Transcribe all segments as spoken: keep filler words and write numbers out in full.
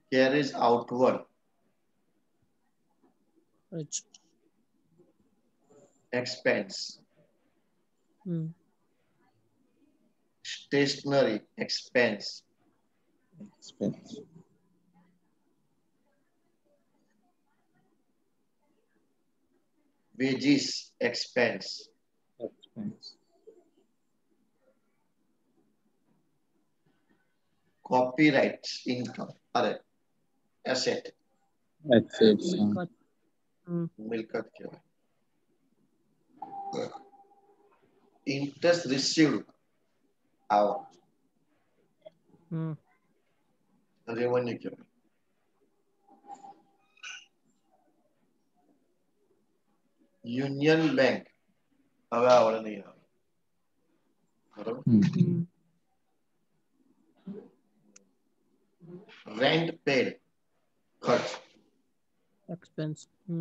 carries outward, Rich. expense, Hmm. stationary, expense, Expense. wages, expense, Expense. copyrights, income, अरे asset, Assets. uh, Milkat. Hmm. मिलकत कहेवाय. Interest received, आवक, Hmm. revenue કહેવાય. Union Bank હવે આવડે નહીં આવે બરોબર. hmm. Hmm. રેન્ટ પેડ ખર્ચ, Expense. Hmm.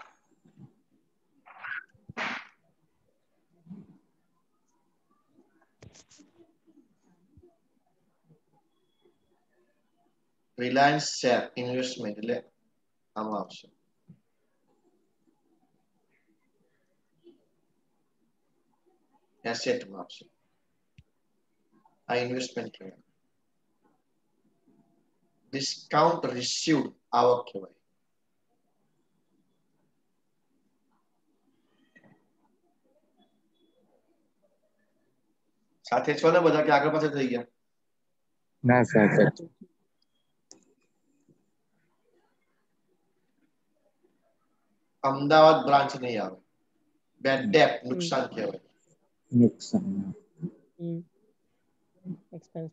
Reliance share investment એટલે આમાં આવશે. એસેટમાં આવશે. આ ઇન્વેસ્ટમેન્ટ કહેવાય. ડિસ્કાઉન્ટ રિસીવ્ડ આવક કહેવાય. સાથે છો ને બધા કે આગળ પાછળ થઈ ગયા? ના સર. અમદાવાદ બ્રાન્ચ નહીં આવે. બેડ ડેપ નુકસાન કહેવાય. નુકસાન. Hmm. Expense.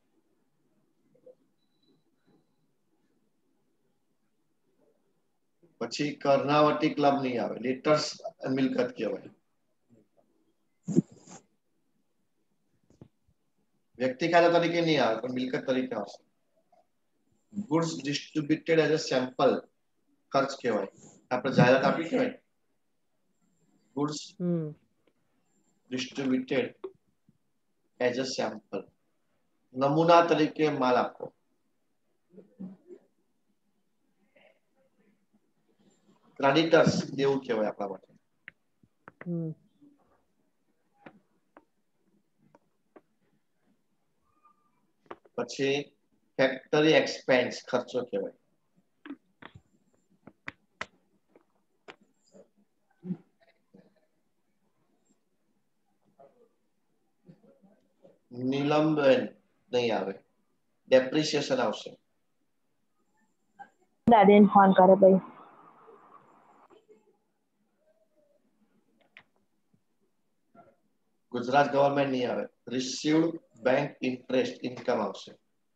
પછી કર્ણાવતી ક્લબ નહીં આવે. લેટર્સ મિલકત કહેવાય. વ્યક્તિ ખાતા તરીકે નહીં આવે પણ મિલકત તરીકે આવશે. Goods distributed as a sample ખર્ચ કહેવાય. આપણે જાહેરાત આપી કહેવાય. Goods Hmm. distributed as a sample. નમૂના તરીકે માલ આપો. ક્રેડિટર્સ દેવું કહેવાય આપણા માટે. Hmm. પછી ફેક્ટરી એક્સપેન્સ ખર્ચો કહેવાય. નિલંબન નહીં આવે. ડેપ્રિસિએશન આવશે. દાદીને ફોન કરે ભાઈ. ગુજરાત ગવર્મેન્ટ નહીં આવે. રિસીવ્ડ બેંક ઇન્ટરેસ્ટ ઇન્કમ આવશે.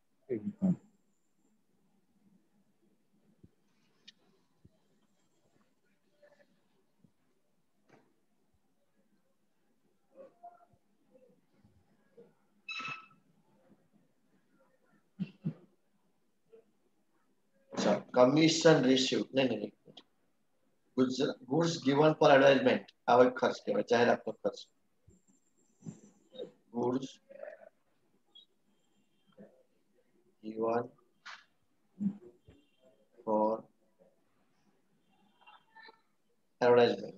કમિશન રિસીવ્ડ નહીં નહીં ગુડ્સ ગિવન ફોર એડવર્ટાઇઝમેન્ટ આવો એક ખર્ચ કહેવાય. જાહેરાતનો ખર્ચ. Goods given for advertisement.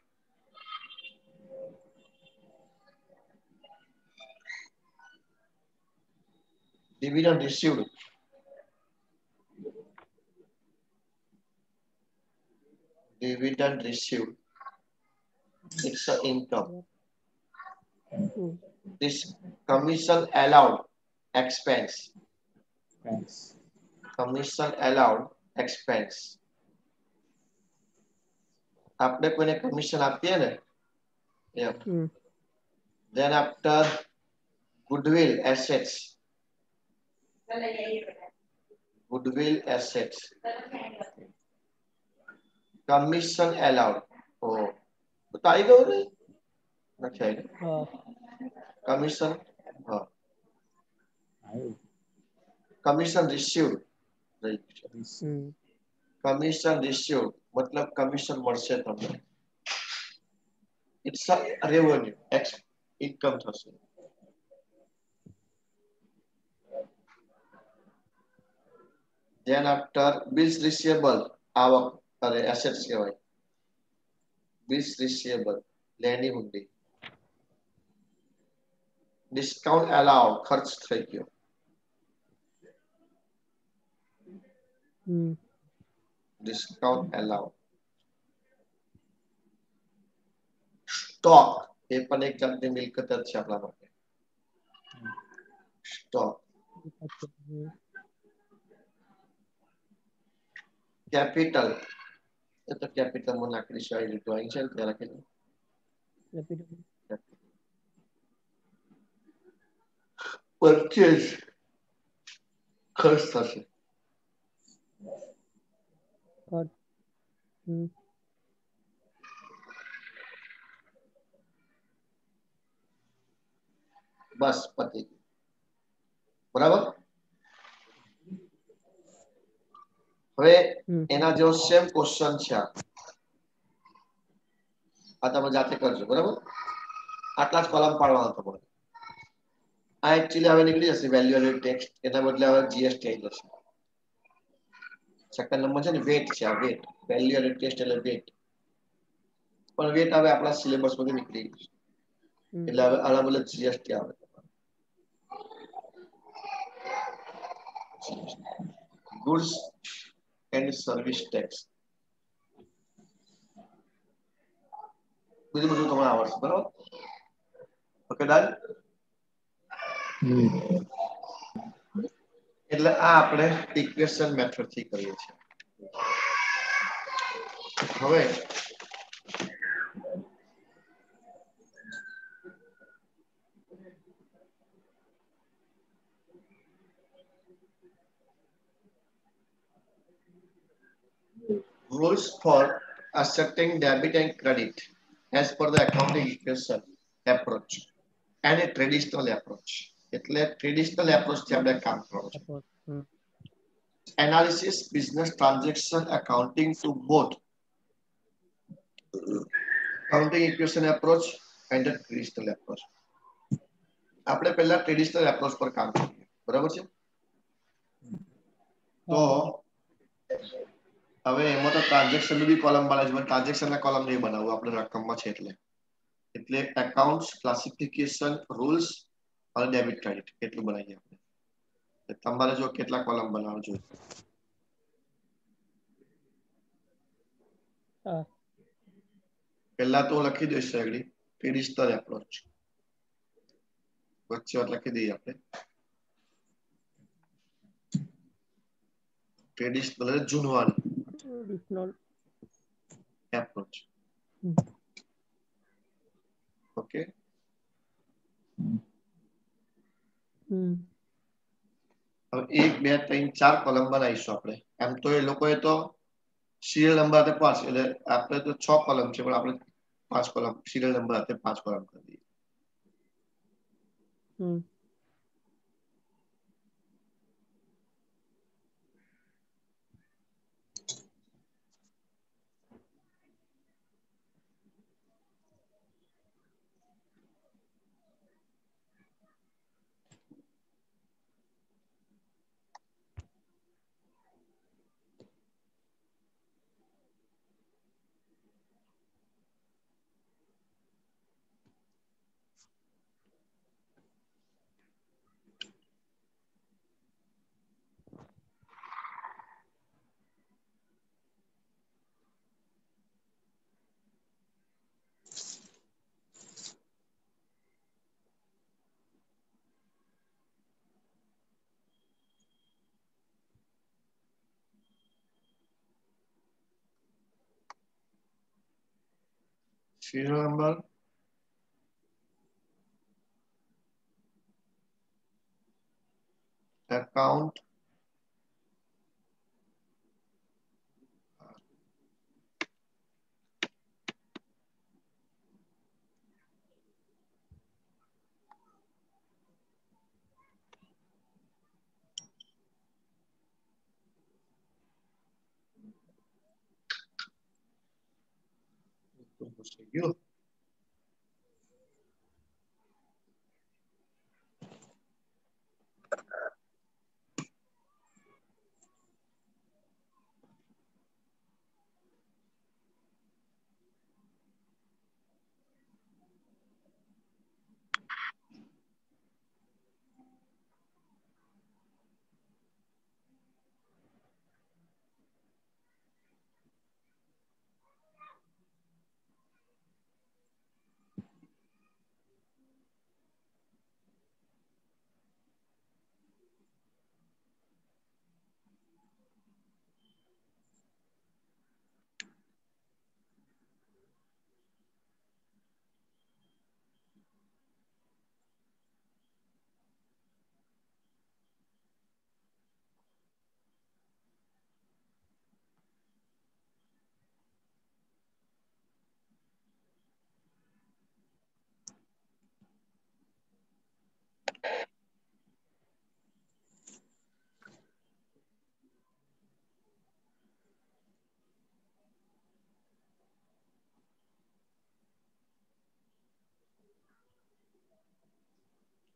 Dividend received. Dividend received. It's an income. Hmm. This commission allowed expense. Expense. Commission allowed expense. આપણે કોઈને કમિશન આપીએ ને એમ. Hmm. Then after goodwill assets. Goodwill assets. Commission allowed. Oh, તો આવી ગયું ને? નથી આવી. Uh, Commission. હા. આવ્યું. Commission received. Right. hmm. Commission received मतलब commission મળશે તમને. It's a revenue. Ex income થશે. ધેન આફ્ટર બિલ્સ રિસીવેબલ આવક અરે એસેટ્સ કહેવાય. બિલ્સ રિસીવેબલ લેણી હુંડી. ડિસ્કાઉન્ટ અલાઉડ ખર્ચ થઈ ગયો. Hmm discount allowed. સ્ટોક એ પણ એક જાતની મિલકત જ છે આપણા માટે. સ્ટોક. હમ કેપિટલ એ તો કેપિટલમાં નાખી છે ડ્રોઈંગ છે ને ત્યાં રાખેલું. કેપિટલ પરચેસ ખર્ચ થશે. ખર્ચ હમ બસ પતી ગયું. બરાબર. હવે હમ એના જેવો સેમ ક્વેશ્ચન છે આ. આ તમે જાતે કરજો બરાબર. આટલા જ કોલમ પાડવાના તમારે. આ એકચ્યુઅલી હવે નીકળી જશે વેલ્યુ એડેડ ટેક્સ એના બદલે હવે જીએસટી આવી જશે. સેકન્ડ નંબર છે ને વેટ છે આ વેટ વેલ્યુ એડેડ ટેક્સ એટલે વેટ. પણ વેટ હવે આપણા સિલેબસ માંથી નીકળી ગયું છે. હમ એટલે હવે આના બદલે જીએસટી આવે. Goods and service tax. બીજું બધું તમને આવડશે બરાબર. Okay done. હમ એટલે આ આપણે ઇક્વેશન મેથડ થી કરીએ છીએ. હવે rules for accepting debit and credit as per the accounting equation approach and a traditional approach. એટલે ટ્રેડિશનલ એપ્રોચ થી આપણે કામ કરવાનું છે. Suppose hmm Analysis business transaction accounting to both accounting equation approach and the traditional approach. આપણે પહેલા traditional approach પર કામ કરીએ બરાબર છે. તો હવે એમાં તો ટ્રાન્ઝેક્શન ની બી કોલમ બનાવે છે ટ્રાન્ઝેક્શન ના કોલમ નહીં બનાવવું આપણે રકમમાં છે એટલે એટલે એકાઉન્ટ્સ ક્લાસિફિકેશન રૂલ્સ અને ડેબિટ ક્રેડિટ એટલું બનાવીએ આપણે. તમારે જો કેટલા કોલમ બનાવવા જોઈએ. હા પહેલા તો લખી દઈશ આગળ ટ્રેડિશનલ એપ્રોચ વચ્ચે વાત લખી દઈએ આપણે ટ્રેડિશનલ જૂનવાણી ટ્રેડિશનલ એપ્રોચ. ઓકે. હમ હવે એક બે ત્રણ ચાર કોલમ બનાવીશું આપણે. એમ તો એ લોકોએ તો સિરિયલ નંબર આપે પાંચ એટલે આપણે તો છ કોલમ છે પણ આપણે પાંચ કોલમ સિરિયલ નંબર આપે પાંચ કોલમ કરી દઈએ. હમ સિરિયલ નંબર એકાઉન્ટ ગયું.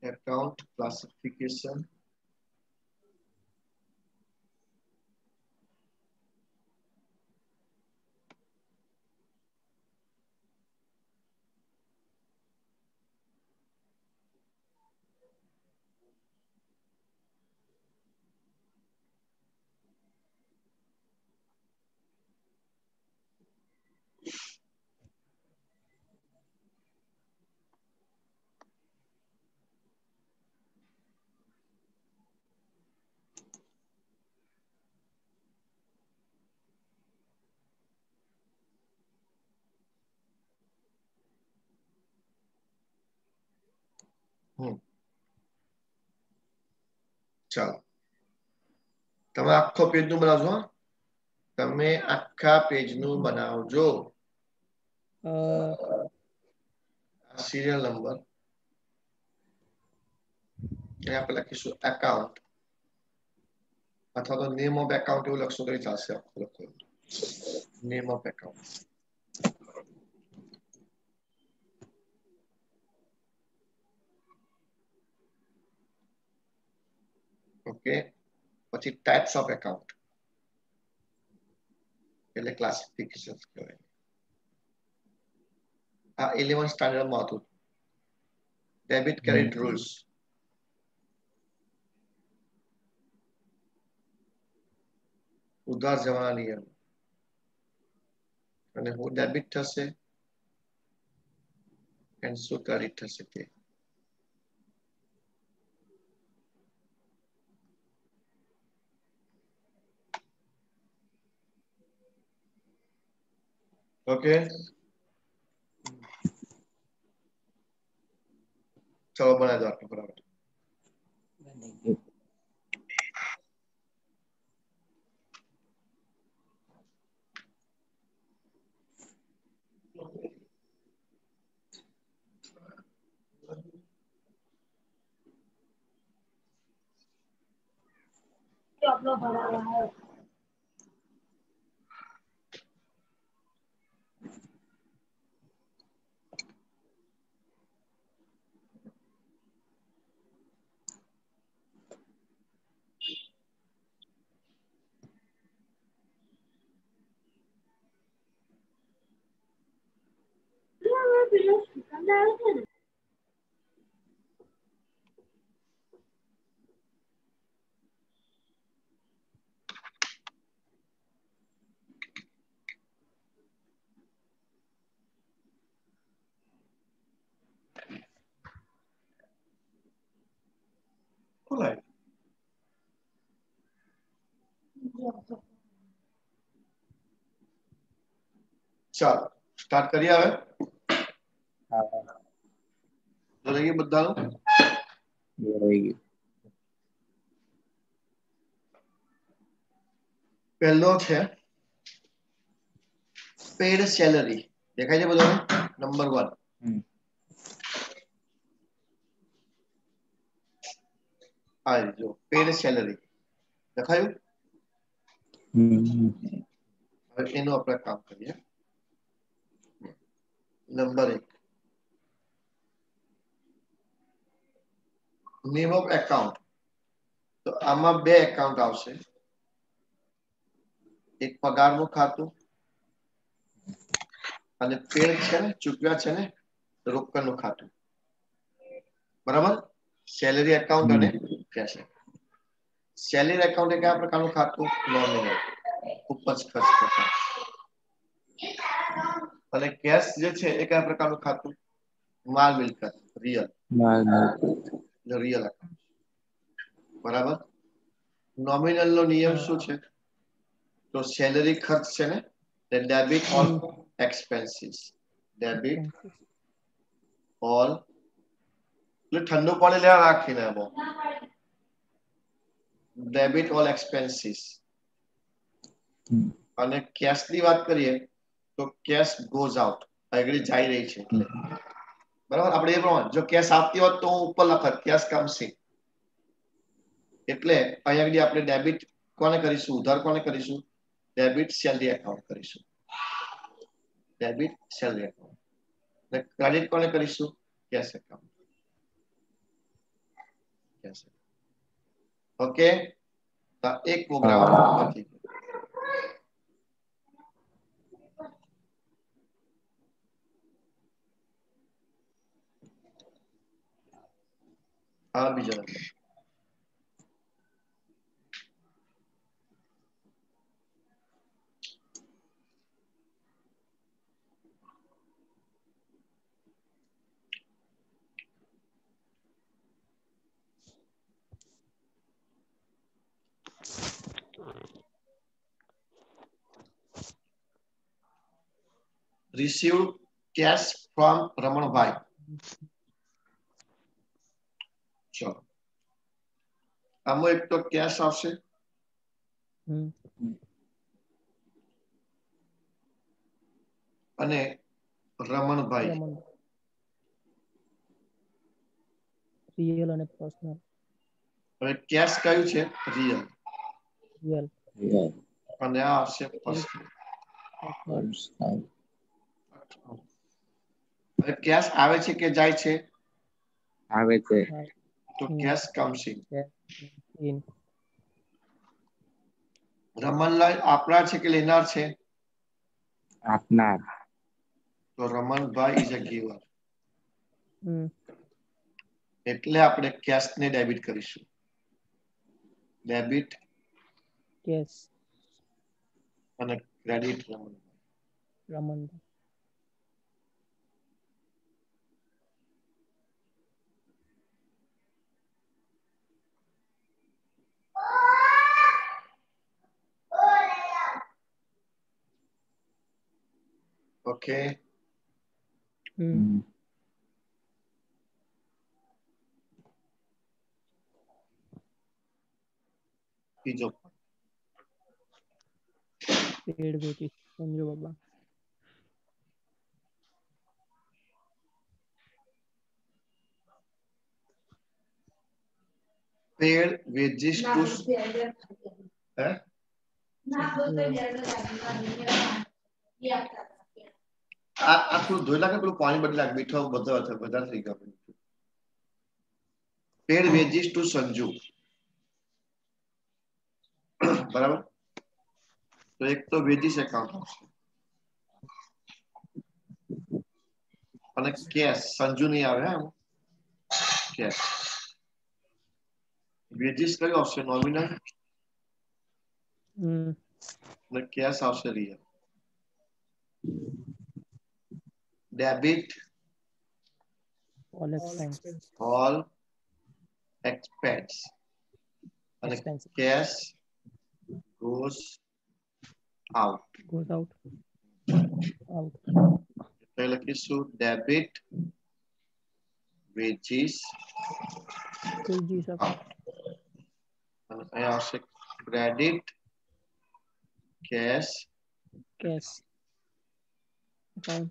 account classification. હમ ચાલો તમે આખો પેજ નું બનાવજો હો. તમે આખા પેજ નું બનાવજો. સિરિયલ નંબર અહીંયા આપણે લખીશું એકાઉન્ટ અથવા તો નેમ ઓફ એકાઉન્ટ એવું લખશો તો ચાલશે. Name of account okay. પછી ટાઈપ્સ ઓફ એકાઉન્ટ એટલે ક્લાસિફિકેશન કહેવાય. આ ઇલેવન સ્ટાન્ડર્ડમાં હતું. Debit credit rules. ઉધાર જવાના નિયમ અને હું ડેબિટ થશે એન્ડ શું ક્રેડિટ થશે તે. ઓકે ચલો બનાવી દો આટલું બરાબર. अपना भरा हुआ है ખોલાય. ચાલો સ્ટાર્ટ કરીએ હવે. રહી ગયું બધાનું. પહેલો છે પેડ સેલરી. દેખાય છે બધાને? Number one. આ જો પેડ સેલરી દેખાયું? હવે એનું આપણે કામ કરીએ. નંબર એક નેમ ઓફ એકાઉન્ટ. તો આમાં બે એકાઉન્ટ આવશે. એક પગારનું ખાતું અને પેડ છે ને ચૂકવ્યા છે ને રોકડનું ખાતું. બરાબર? સેલેરી એકાઉન્ટ અને કેશ એકાઉન્ટ. સેલેરી એકાઉન્ટ એ કયા પ્રકારનું ખાતું? નોમિનલ, ઉપજ ખર્ચ ખાતું. અને કેશ જે છે એ કયા પ્રકારનું ખાતું? માલ મિલકત, રિયલ. માલ મિલકત. Real account. બરાબર? નોમિનલ નો નિયમ શું છે? તો સેલેરી ખર્ચ છે ને તે debit all expenses. Debit all એટલે ઠંડુ પાણી લેવા રાખીને એમાં ડેબિટ ઓલ એક્સપેન્સીસ. અને કેશ ની વાત કરીએ તો કેશ ગોઝ આઉટ. આગળ જઈ રહી છે એટલે બરાબર. આપણે એ પ્રમાણે જો કેશ આવતી હોત તો હું ઉપર લખત કેશ કમસી. એટલે અહીંયા આગળ આપણે ડેબિટ કોને કરીશું? ઉધાર કોને કરીશું? ડેબિટ સેલરી એકાઉન્ટ કરીશું. Debit salary account. ક્રેડિટ કોને કરીશું? Cache account. ઓકે, તો એક પ્રોગ્રામ નથી. હા બીજા number. received cash from Ramanbhai. ચલો આમાં એક તો કેશ આવશે હમ અને રમણભાઈ. રમણ રિયલ અને પર્સનલ. હવે કેશ કયું છે? રિયલ. રિયલ રિયલ અને આ આવશે પર્સનલ. પર્સનલ. પર્સનલ હવે કેશ આવે છે કે જાય છે? આવે છે. તો hmm cash comes in. In. Ramanlal આપનાર છે કે લેનાર છે? આપનાર. તો Ramanbhai is a giver. Hmm એટલે આપણે કેશ ને ડેબિટ કરીશું. ડેબિટ કેશ અને credit Raman. Raman. Okay. Hmm hmm. બીજો પેડ વેચી સમજો બાબા. પેડ વેજીસ ટુ હે આ આ થોડું ધોઈ નાખે, પેલું પાણી બદલી નાખ, મીઠો બધો વધારે થઈ ગયો. Paid wages to Sanju. બરાબર. તો એક તો વેજીસ એકાઉન્ટ આવશે અને કેશ સંજુ નહીં આવે. હે કેશ. વેજીસ કયું આવશે? નોમિનલ. હમ અને કેશ આવશે real. Debit all expense. all expense અને expensive. cash goes out. goes out. out. એટલે લખીશું ડેબિટ વેજીસ વેજીસ અકાઉન્ટ. અને અહીંયા આવશે credit cash cash account.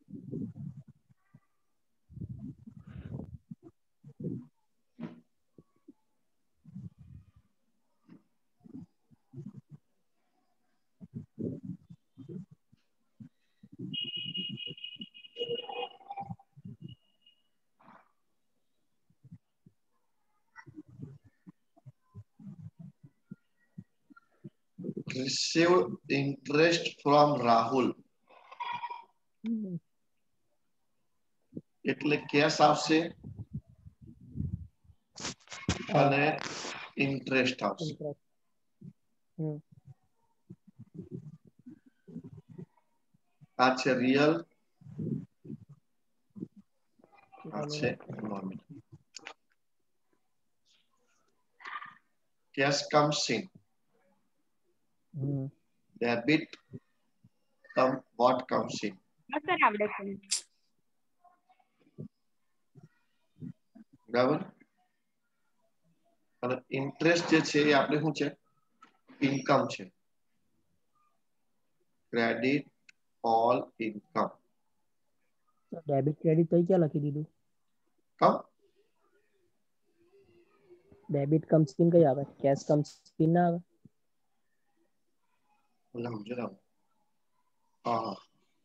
received interest from Rahul. Hmm એટલે કેશ આવશે અને ઇન્ટરેસ્ટ આવશે. ઇન્ટરેસ્ટ. હમ આ છે રિયલ, આ બરાબર. છે nominal. Cash comes in. Hmm debit come what comes in. Sir આવડે છે. બરાબર. અને ઇન્ટરેસ્ટ જે છે એ આપણે શું છે? ઇન્કમ છે. Credit all income. Debit credit તો ક્યાં લખી દીધું? કમ ડેબિટ કમ સ્કીમ કઈ આવે? કેશ કમ સ્કીમ ના આવે? સમજો ને. હા હા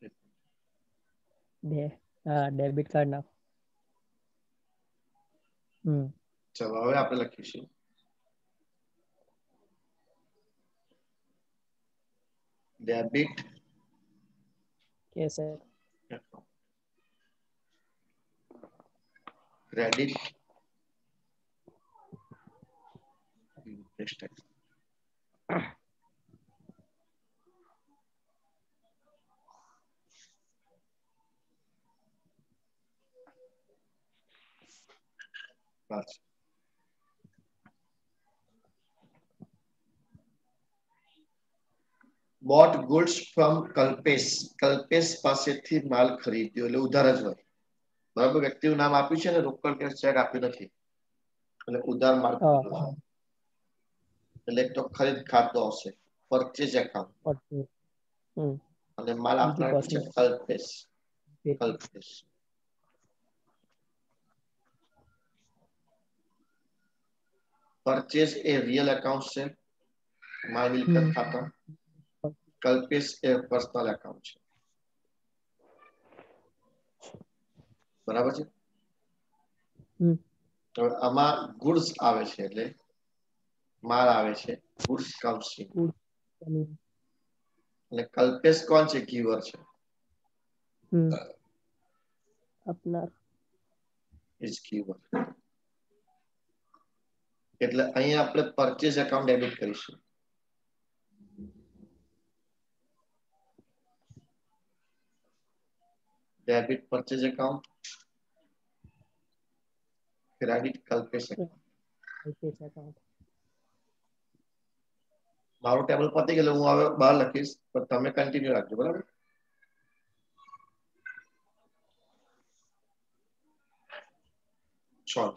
બે હા ડેબિટ કાર્ડ ના. હમ ચલો હવે આપણે લખીશું डेबिट कैश है अकाउंट, क्रेडिट इंटरेस्ट एक्ट, बस bought goods from Kalpesh, Kalpesh પાસેથી માલ ખરીદ્યો એટલે ઉધાર જ હોય બરાબર. વ્યક્તિનું નામ આપ્યું છે ને રોકડ કે ચેક આપ્યું નથી એટલે ઉધાર માલ हाँ ખરીદ્યો છે. એટલે એક તો ખરીદ ખાતું આવશે પરચેજ એકાઉન્ટ और हम्म અને માલ બીજું આપનાર છે personal કલ્પેશ. पे- કલ્પેશ પરચેજ એ રિયલ એકાઉન્ટ છે, માલ મિલકત हम्म ખાતા. કલ્પેશ એ પર્સનલ એકાઉન્ટ છે. બરાબર છે. हम्म તો આમાં ગુડ્સ આવે છે એટલે માલ આવે છે, goods comes in. Good hmm એટલે કલ્પેશ કોણ છે? ગીવર છે. हम्म अपना ઇઝ ગીવર. એટલે અહીંયા આપણે પરચેજ એકાઉન્ટ ડેબિટ કરીશું. Debit purchase account, credit Kalpesh account. पैसा अकाउंट મારું ટેબલ પતી ગયેલું, હું હવે બહાર લખીશ પણ તમે કન્ટિન્યુ રાખજો બરાબર. ચાલો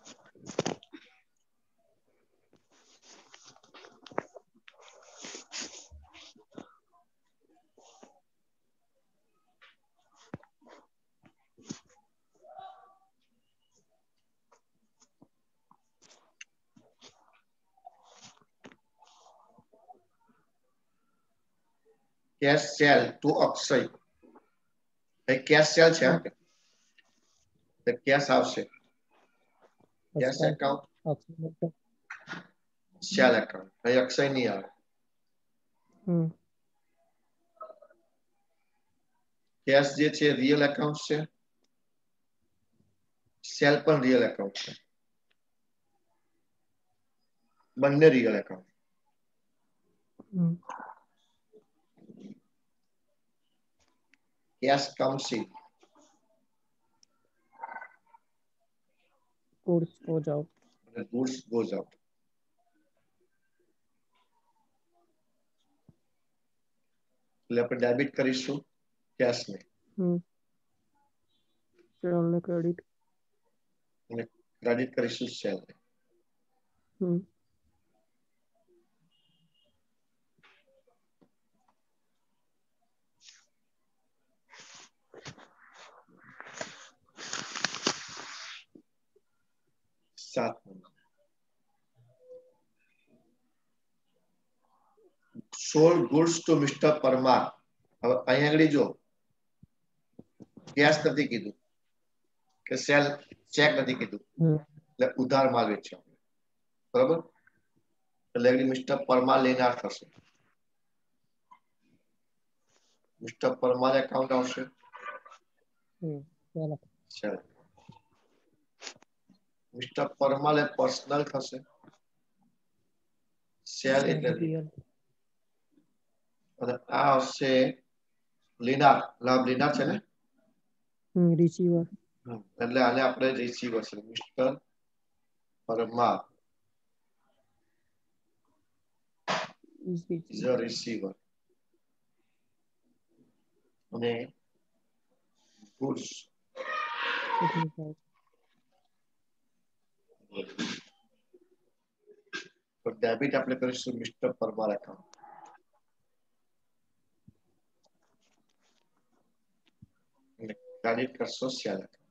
કેશ સેલ ટુ અક્ષય. એ કેશ સેલ છે તો કેશ આવશે કેશ उसका એકાઉન્ટ ऑप्शन સેલ એકાઉન્ટ. અહીં અક્ષય નહીં આવે. हम्म કેશ જે છે રિયલ એકાઉન્ટ છે, સેલ પણ રિયલ એકાઉન્ટ છે, બંને real account. Hmm cash comes in, goods हो जाओ અને ગુડ્સ ગોઝ આઉટ. એટલે આપણે ડેબિટ કરીશું કેશ ને हम्म चलो क्रेडिट અને ક્રેડિટ કરીશું સેલ ને. हम्म સાત sold goods to mister Parmar. હવે અહીંયા આગળ જો કેશ નથી કીધું કે સેલ ચેક નથી કીધું हम्म એટલે ઉધાર માલ વેચ્યો બરાબર. એટલે આગળ મિસ્ટર પરમાર લેનાર થશે. મિસ્ટર પરમાર એકાઉન્ટ આવશે हम्म चलो સેલ. મિસ્ટર પરમાર એ પર્સનલ થશે, સેલ એટલે real. रियल અને આ આવશે લીનાર. લાભ લીનાર છે ને हम्म रिसीवर હમ. એટલે આને આપણે રિસીવર છે mister Parmar is is a receiver. અને ગુડ્સ रिसीवर તો ડેબિટ આપણે કરીશું મિસ્ટર પરમાર એકાઉન્ટ. અને ક્રેડિટ કરશો સેલ એકાઉન્ટ.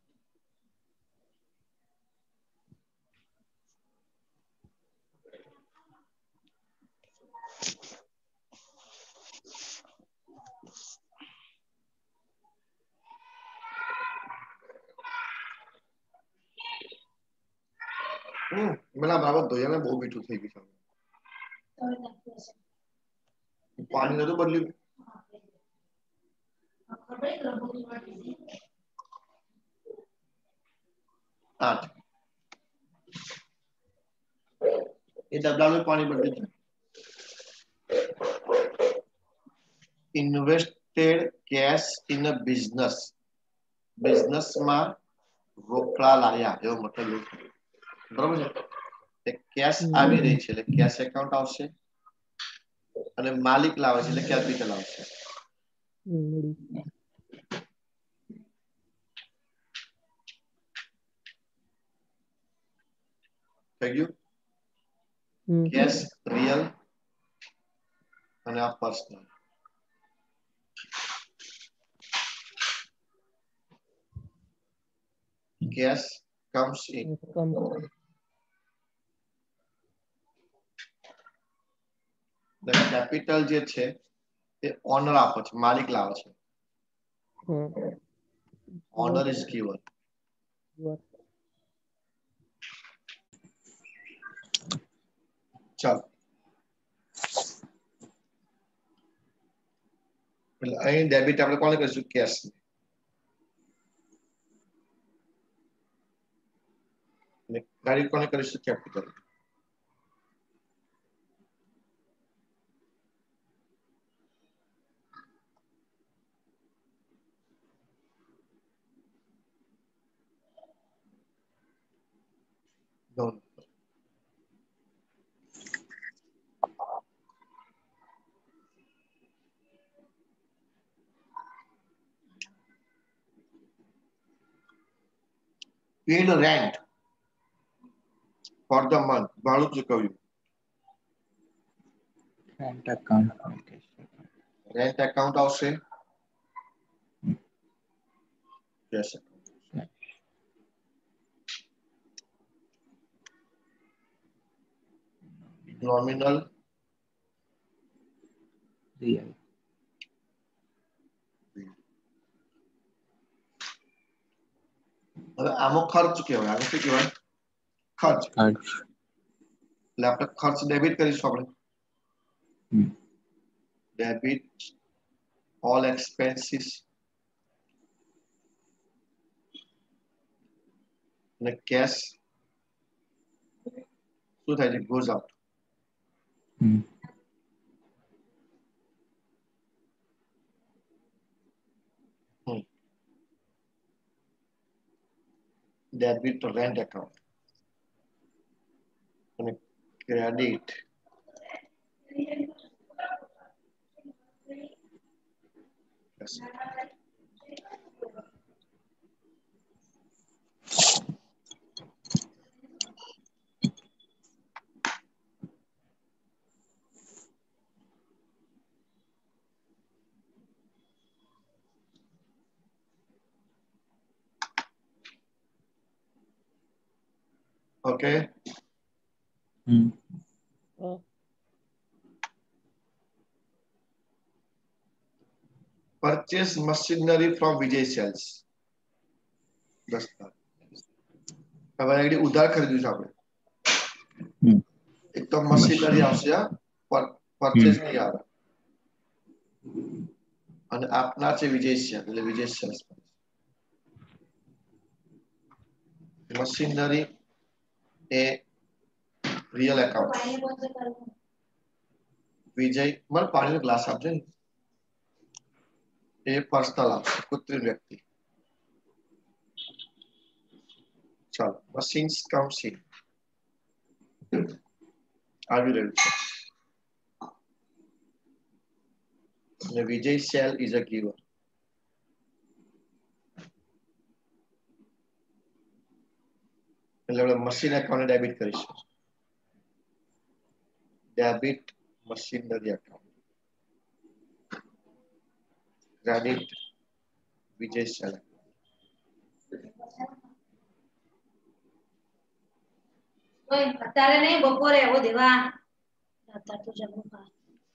હમ મને આ બાબત ધોયાને બહુ મીઠું થઈ ગયું છે. પાણી નતું બદલ્યું આઠ એ ડબલાનું પાણી બદલી જાય. Invested cash in a business, બિઝનેસમાં રોકડા લાયા એવો મતલબ બરોબર છે. કેશ આવી રહી છે એટલે કેશ એકાઉન્ટ આવશે અને માલિક લાવે છે એટલે કેપિટલ આવશે. થઈ ગયું. કેશ રિયલ અને આ personal. Cash comes in. Capital જે છે તે ઓનર આપે છે, માલિક લાવે છે. Owner is given. ચાલો એટલે અહીં ડેબિટ આપણે કોને કરીશું? કેશ. અને ક્રેડિટ કોને કરીશું? Capital. Don't. Paid rent for the month. ભાડું ચૂકવ્યું. Rent account. Rent account આવશે. Yes. Nominal. Real. હવે આમાં ખર્ચ કહેવાય. આને શું કહેવાય? ખર્ચ. Khurch. એટલે આપણે ખર્ચ ડેબિટ કરીશું આપણે. ડેબિટ all expenses અને કેશ શું થાય છે? goes out. Hmm. Hmm. Debit rent account અને credit yes. Okay. Hmm. Purchase machinery from Vijay Sales. દસ્તા હવે આગળ ઉધાર ખરીદ્યું છે આપણે. એક તો મશીનરી આવશે, પરચેસ નહીં આવે. અને આપનાર છે વિજય સેલ એટલે વિજય સેલ્સ. મશીનરી એ રિયલ એકાઉન્ટ. વિજય મને પાણીનો ગ્લાસ આપજો ને. એ પર્સનલ આવશે, કૃત્રિમ વ્યક્તિ. ચાલો મશીન્સ કમ્સ ઇન આવી રહ્યું છે. અને Vijay sale is a giver. એટલે આપણે મશીન એકાઉન્ટ ડેબિટ કરીશું. Debit machinery account. Credit Vijay sale. અત્યારે નહીં, બપોરે આવો દેવા. અત્યારે તો જમવું ખાય.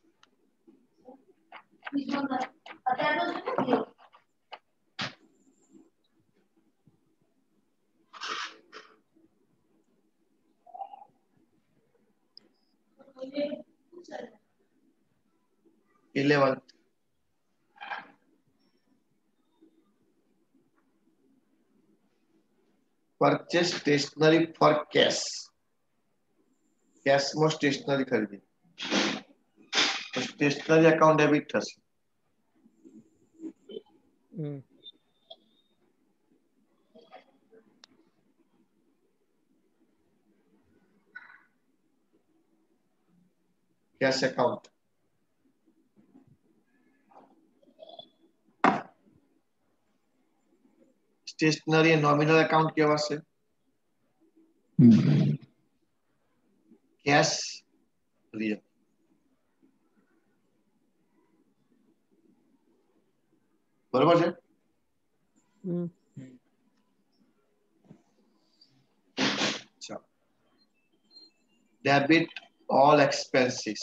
અત્યારે તો જમવું. Eleven purchase stationery for cash, cash में स्टेशनरी खरीदी तो स्टेशनरी अकाउंट डेबिट થશે. Hmm cash account stationery nominal account કેવાશે. Hmm cash real. बरोबर છે. हम्म ચાલો debit all expenses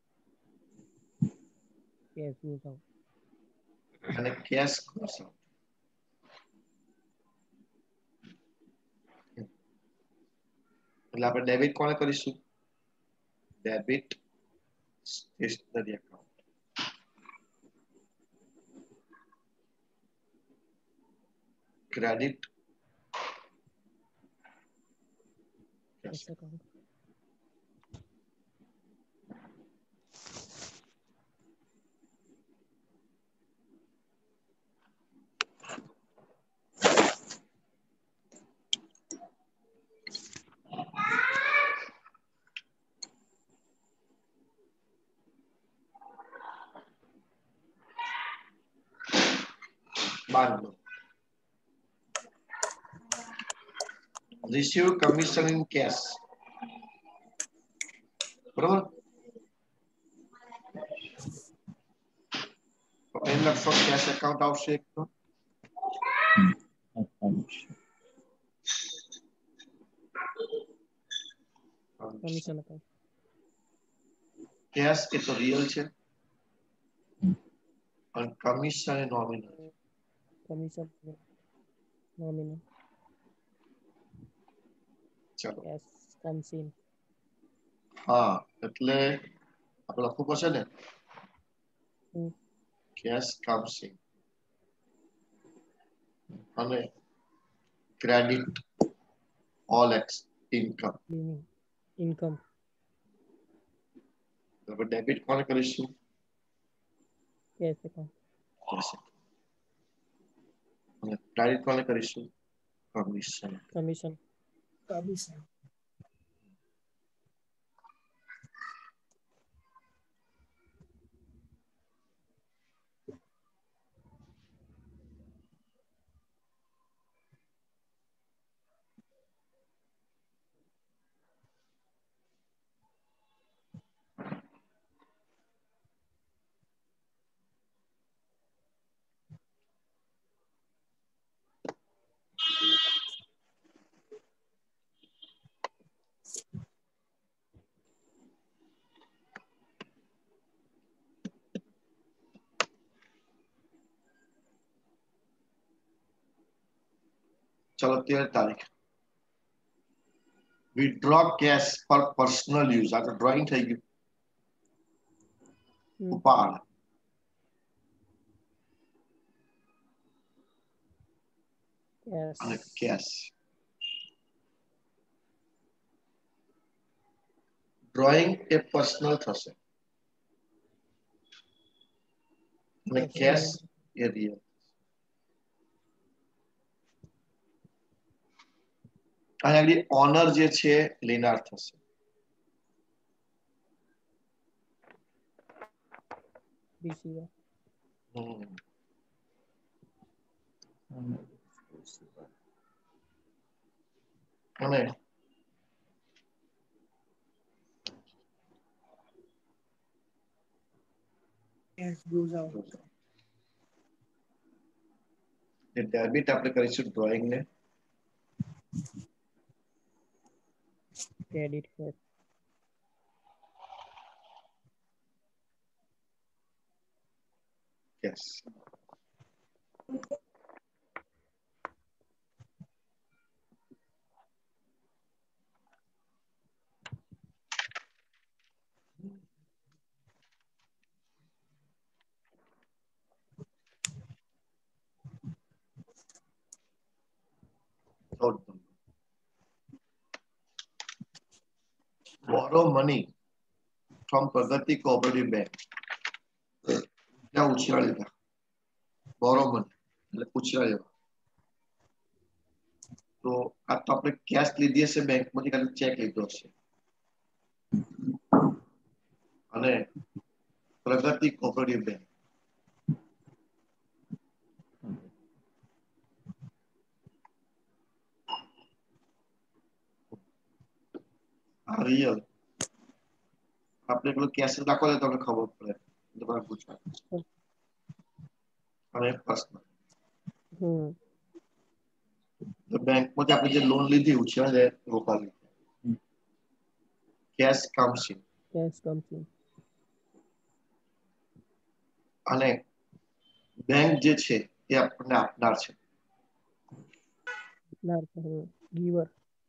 cash goes out. અને कैश goes out. એટલે આપણે ડેબિટ કોને કરીશું? Debit stationery account. Credit cash account. बांध लो. Receive commission in cash. बरोबर. तो इन लक्षो कैश अकाउंट આવશે એક તો कमीशन अकाउंट. कैश એ તો रियल છે और कमीशन એ नॉमिनल. Commission nominal. चलो कैश comes in. हाँ એટલે આપણે લખવું પડશે ને हम्म कैश comes in અને credit all ex income. Income. तो डेबिट કોને કરીશું? Cash account. અને ક્રેડિટ કોને કરીશું? કમિશન. कमीशन. कमीशन. चलो तेरह तारीख withdraw cash for personal use. आ तो ड्राइंग થઈ ગયું. ઉપાડ અને कैश. ड्राइंग એ पर्सनल થશે અને कैश એ रियल. અને આગળ ઓનર જે છે લેનાર થશે. रिसीवर. હમ અને कैश goes out. જે ડેબિટ આપણે કરીશું ડ્રોઈંગ ને क्रेडिट कैश. कैश. चौदह borrow money from Pragati cooperative bank. ત્યાં ઉછીના લીધા. બોરો મની એટલે ઉછીના લેવા. તો આ તો આપણે કેશ લીધી હશે બેંકમાંથી ખાલી ચેક લીધો હશે. અને પ્રગતિ કોઓપરેટિવ બેંક આ રિયલ આપણે પેલું કેશ દાખવો તો તમને ખબર પડે તમારે પૂછવા અને પર્સનલ હમ તો બેંકમાંથી આપણે જે લોન લીધી ઉછીના રોકવા લીધી cash comes in cash comes in અને બેંક જે છે એ આપણને આપનાર છે. આપનાર giver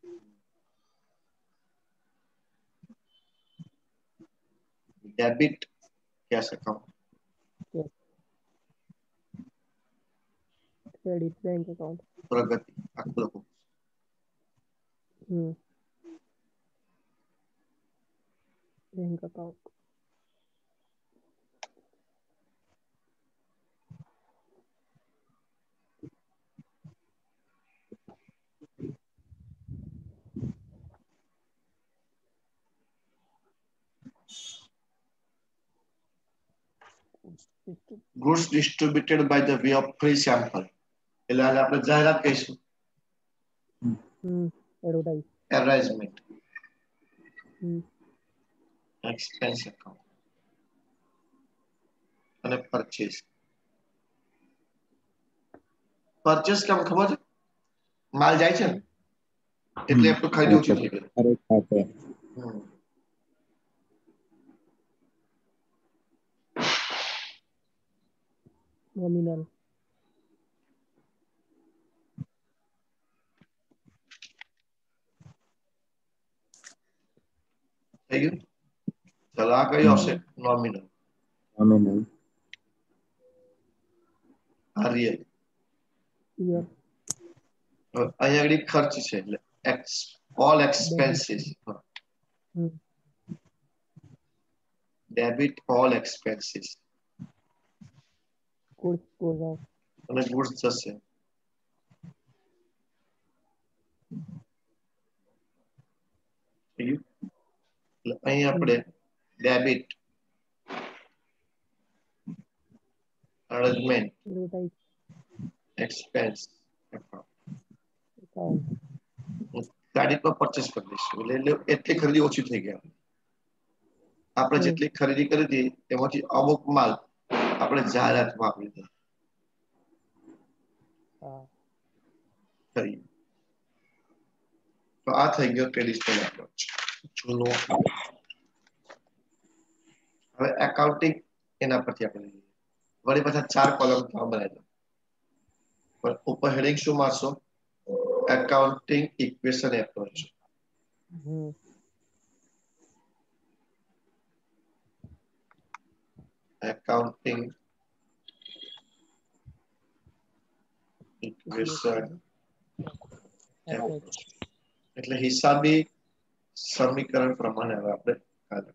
debit cash account credit bank account Pragati આખું લખો hmm bank account goods distributed by the way of free sample એટલે આને આપણે જાહેરાત કહીશું hmm advertise advertisement hmm expense account અને purchase purchase કેમ ખબર છે માલ જાય છે ને એટલે આપણું ખરીદી ઓછી થઈ ગઈ અરે ખાતે હમ નોમિનલ થઈ ગયું ચલો આ કયું આવશે નોમિનલ નોમિનલ આ રિયલ યર અહીંયા આગળ ખર્ચ છે એટલે ex all expenses hmm debit all expenses goods goes out અને ગુડ્સ જશે થઈ ગયું એટલે અહીં આપણે ડેબિટ arrangement એડવર્ટાઇઝ expense એકાઉન્ટ ક્રેડિટમાં પરચેસ કરી દઈશું એટલે એટલી ખરીદી ઓછી થઈ ગયા આપણે જેટલી ખરીદી કરી હતી એમાંથી અમુક માલ આપણે જાહેરાતમાં આપી દીધો હા કરી તો આ થઈ ગયો ટ્રેડિશનલ એપ્રોચ જૂનો હવે એકાઉન્ટિંગ એના પરથી આપણે વળી પાછા ચાર કોલમ બનાવી દો પણ ઉપર હેડિંગ શું મારશો accounting equation approach hmm accounting equation approach એટલે હિસાબી સમીકરણ પ્રમાણે હવે આપણે કાલે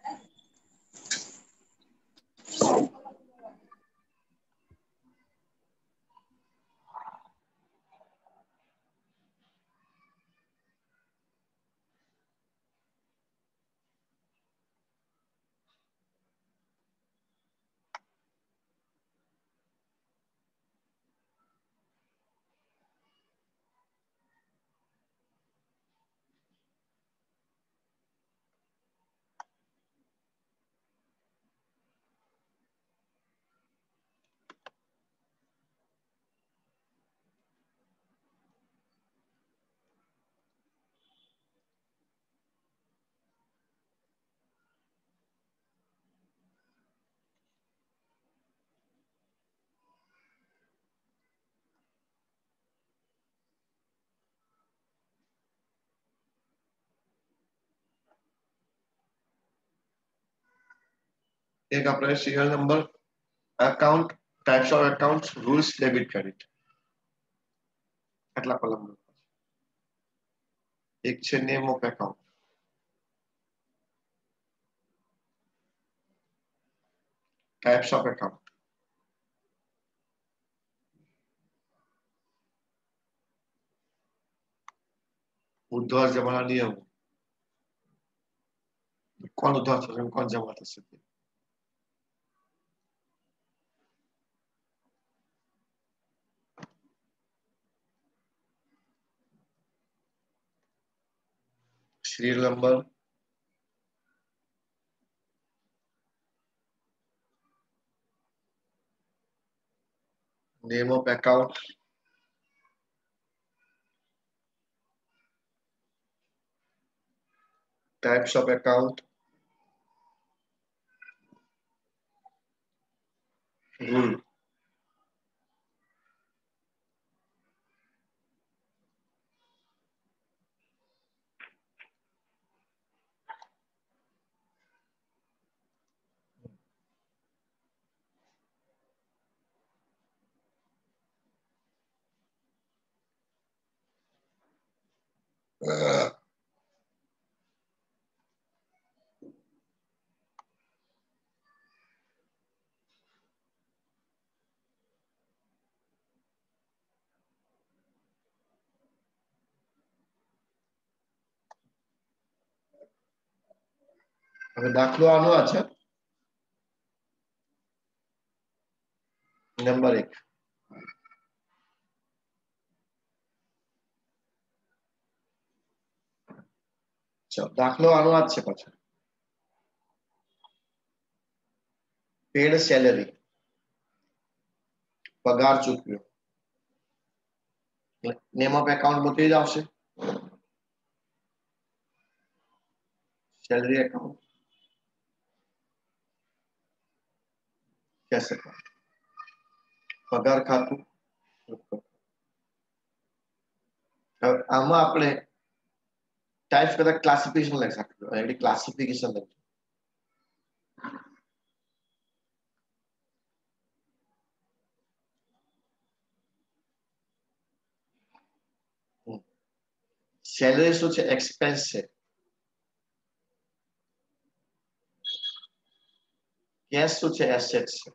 એક આપણે serial number account types of accounts rules debit credit આટલા કોલમ એક છે name of account types of account उद्धार जमा नियम कौन उद्धार थशे कौन जमा थशे serial number name of account types of account rule હવે દાખલો આનો આ છે નંબર એક ચલો દાખલો આનો આ છે પાછો પેડ સેલેરી પગાર ચૂકવ્યો નેમ ઓફ એકાઉન્ટ મૂકી જ આવશે સેલરી એકાઉન્ટ कैसे पगार खातु आमा આપણે टाइप्स करता क्लासिफिकेशन लग सकते हो एडी क्लासिफिकेशन लग सैलरी શું છે एक्सपेंस છે कैश શું છે एसेट्स છે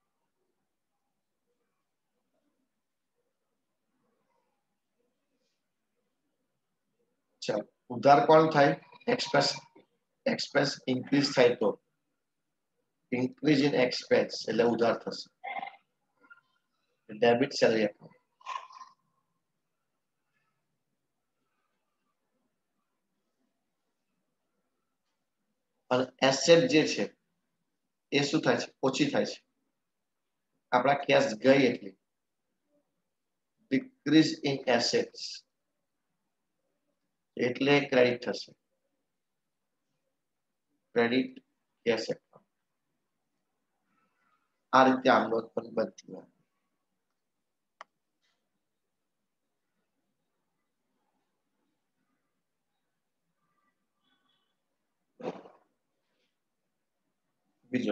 चल उधार कौन થાય एक्सपेंस एक्सपेंस इंक्रीज થાય તો इंक्रीज इन एक्सपेंस એટલે ઉધાર થશે डेबिट सैलरी अकाउंट અને એસેટ જે છે એ શું થાય છે ઓછી થાય છે આપણા કેશ ગઈ એટલે ડિક્રીઝ ઇન એસેટ્સ એટલે ક્રેડિટ થશે ક્રેડિટ કેશ એકાઉન્ટ આ રીતે આમ નોંધ પણ બનતી હોય બીજો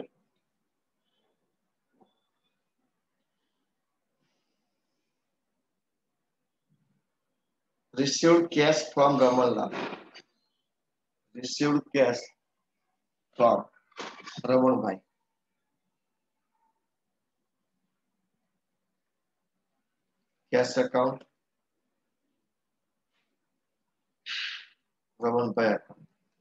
received cash from Ramanlal received cash from Ramanbhai cash account Ramanbhai account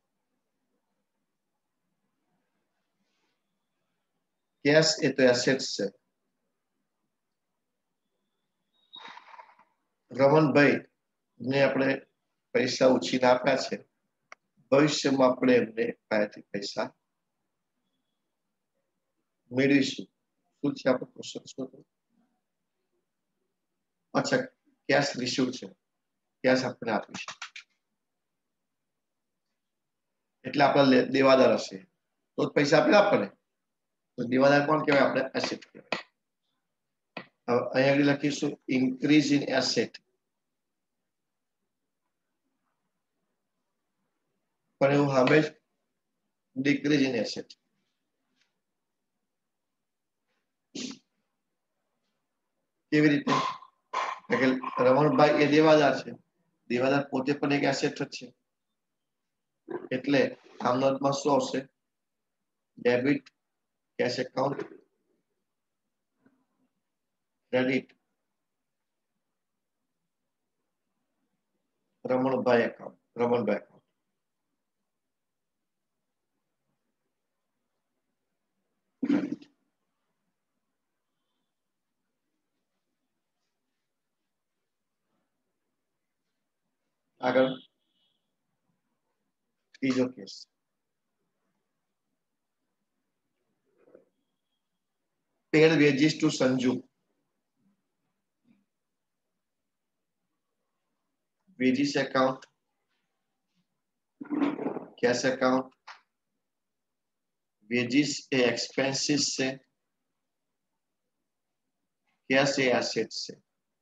cash એ તો assets છે રમણભાઈ ને આપણે પૈસા ઉછીને આપ્યા છે ભવિષ્યમાં આપણે એમને પાસેથી પૈસા મેળવીશું શું છે આપણો ક્વેશ્ચન શું હતો અચ્છા કેશ રિસીવ છે કેશ આપણે આપીશું એટલે આપણે દેવાદાર હશે તો પૈસા આપણે આપવાને તો દેવાદાર કોણ કહેવાય આપણે એસેટ કહેવાય હવે અહીંયા આગળ લખીશું ઇન્ક્રીઝ ઇન એસેટ પણ એવું સામે જ ડિક્રીઝ ઇન એસેટ કેવી રીતે રમણભાઈ એ દેવાદાર છે દેવાદાર પોતે પણ એક એસેટ જ છે એટલે આમ નોંધમાં શું આવશે debit cash account credit Ramanbhai account Ramanbhai account. આગળ ત્રીજો case paid wages to Sanju. Wages account, cash account, wages ए expenses से, cash ए assets से.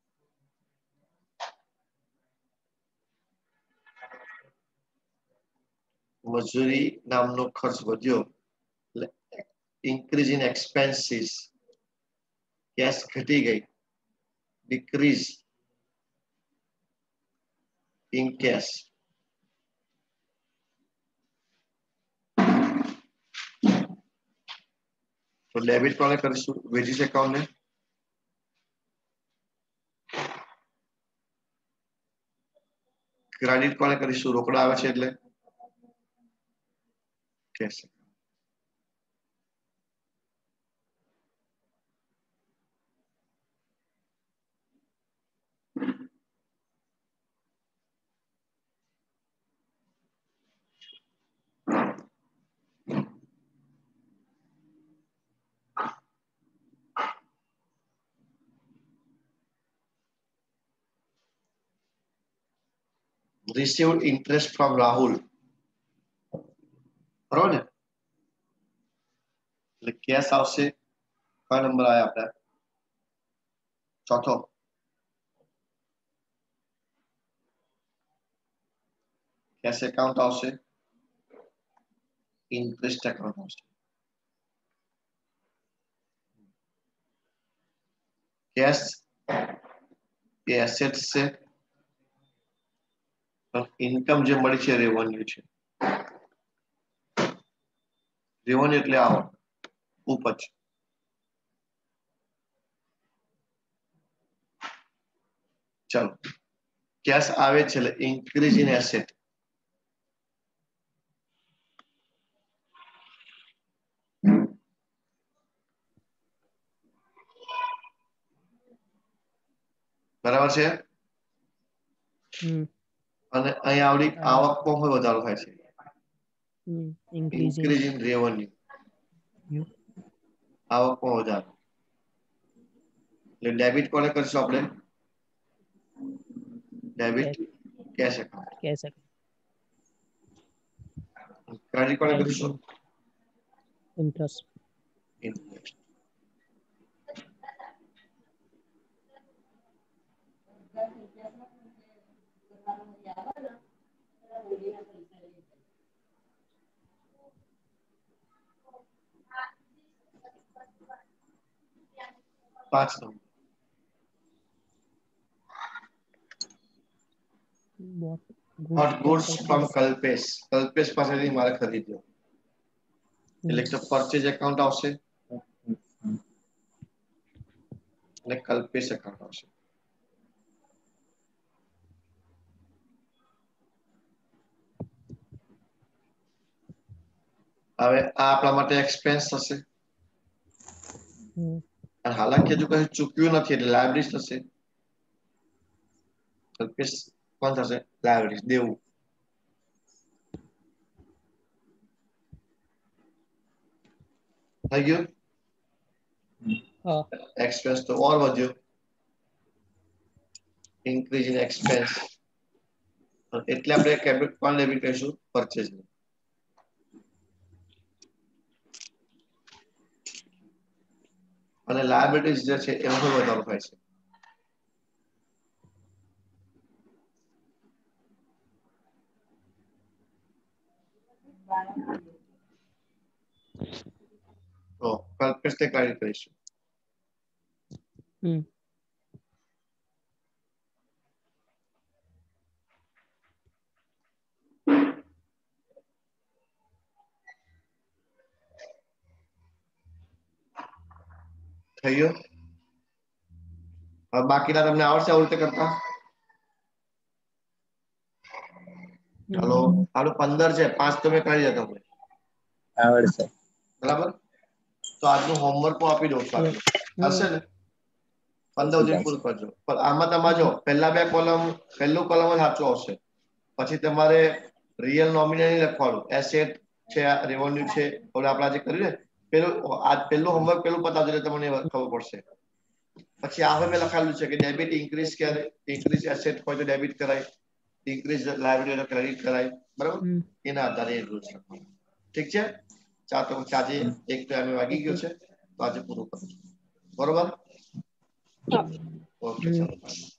મજૂરી નામનો ખર્ચ વધ્યો, increase in expenses, cash ઘટી ગઈ, decrease in cash. તો ડેબિટ કોને કરીશું? વેજીસ એકાઉન્ટ ને. ક્રેડિટ કોને કરીશું? રોકડા આવે છે એટલે cash. Received interest from Rahul. બરોબર ને? એટલે કેશ આવશે. કયો નંબર આવ્યા આપણે? ચોથો. કેશ એકાઉન્ટ આવશે, ઇન્ટરેસ્ટ એકાઉન્ટ આવશે. કેશ એ એસેટ છે, ઇન્કમ જે મળી છે રેવન્યુ છે. રેવન્યુ એટલે આવક, ઉપજ. ચલો કેશ આવે છે એટલે ઇન્ક્રીઝ ઇન એસેટ. બરાબર છે. અને અહીં આવડી આવકમાં વધારો થાય છે. ઇન્ક્રીઝ ઇન રેવન્યુ, આવકમાં વધારો. એટલે ડેબિટ કોને કરીશું આપણે? Debit cash account. Cash account. Credit કોને કરીશું? ઇન્ટરેસ્ટ. ઇન્ટરેસ્ટ. પાંચ number. What goods from Kalpesh? Kalpesh પાસેથી મારે ખરીદ્યો. એટલે કે પરચેજ એકાઉન્ટ આવશે અને કલ્પેશ એકાઉન્ટ આવશે. હવે આ આપણા માટે એક્સપેન્સ થશે. અને હાલાકી હજુ કશું ચૂક્યું નથી એટલે લાયબિલિટી થશે. કલ્પેશ કોણ થશે? લાયબિલિટી, દેવું. થઈ ગયું. એક્સપેન્સ તો ઓર વધ્યો, ઇન્ક્રીઝ ઇન એક્સપેન્સ. એટલે આપણે કેપિટલ કોણ ડેબિટ કરીશું? પરચેઝ. અને લાયબિલિટીઝ જે છે એમાં વધારો થાય છે. તો કલ્પેશ ને ક્રેડિટ કરીશું. હમ થઈ ગયો. હવે બાકીના તમને આવડશે આ રીતે કરતા? હલો, આનું પંદર છે, પાંચ તમે કરી દો તમને આવડશે. બરાબર. તો આજનું હોમવર્ક હું આપી દઉં છું આટલું હશે ને? પંદર સુધી પૂરું કરજો. પણ આમાં તમારે જો પહેલા બે કોલમ, પહેલું કોલમ જ સાચું આવશે, પછી તમારે રિયલ નોમિનલ લખવાનું, એસેટ છે, રેવન્યુ છે, હવે આપણે આજે કર્યું ને પેલું આ પહેલું હોમવર્ક પેલું બતાવજો એટલે તમને ખબર પડશે. પછી આ હવે મેં લખાયેલું છે કે ડેબિટ ઇન્ક્રીઝ ક્યારે, ઇન્ક્રીઝ એસેટ હોય તો ડેબિટ કરાય, ઇન્ક્રીઝ લાયબિલિટી હોય તો ક્રેડિટ કરાય, બરાબર? એના આધારે એ રૂલ્સ લખવાનું. ઠીક છે? ચાલો તો પછી આજે એક ટાઈમે વાગી ગયો છે તો આજે પૂરું કરું છું. બરોબર? ઓકે ચાલો.